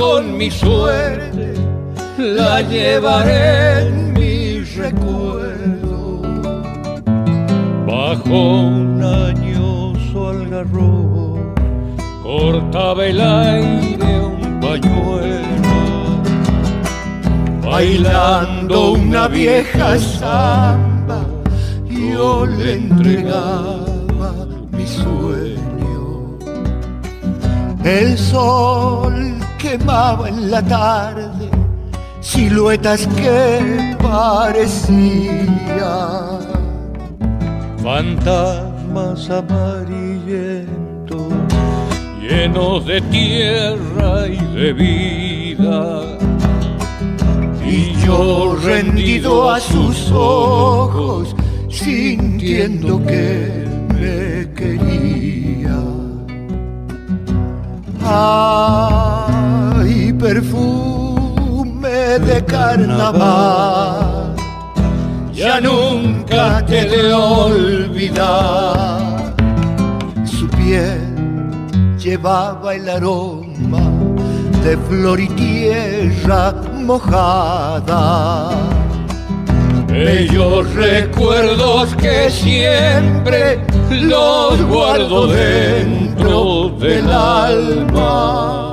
con mi suerte, la llevaré en mi recuerdo. Bajo un añoso algarrobo cortaba el aire un pañuelo, bailando una vieja samba, yo le entregaba mi sueño. El sol quemaba en la tarde siluetas que parecían fantasmas amarillentos, llenos de tierra y de vida. Y yo rendido a sus ojos, sintiendo que me quería. Ay, perfume de carnaval, ya nunca te he de olvidar. Su piel llevaba el aroma de flor y tierra mojada. Bellos recuerdos que siempre los guardo dentro del alma.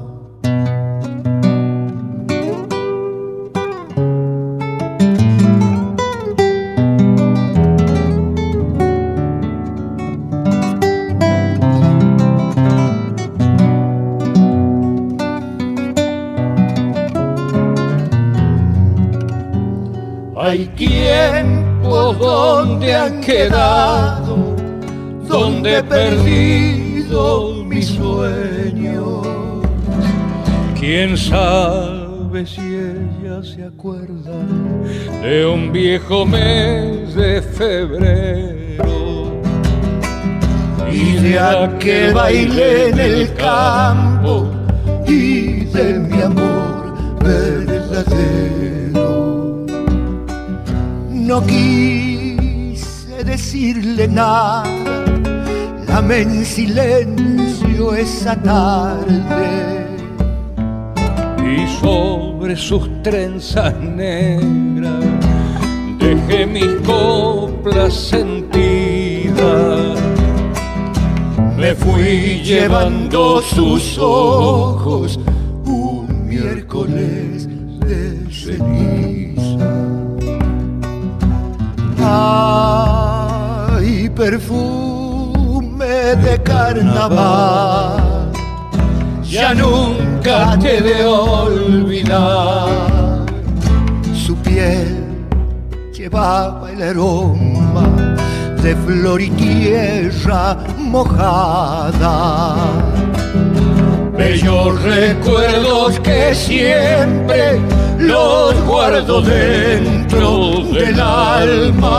Hay tiempos donde han quedado, donde he perdido mis sueños. Quién sabe si ella se acuerda de un viejo mes de febrero y de aquel baile en el campo y de mi amor verdadero. No quise decirle nada, la amé en silencio esa tarde. Y sobre sus trenzas negras dejé mis coplas sentidas. Me fui llevando sus ojos un miércoles de ceniza. Ay, perfume de carnaval, ya nunca te he de olvidar. Su piel llevaba el aroma de flor y tierra mojada. Bellos recuerdos que siempre los guardo dentro del alma.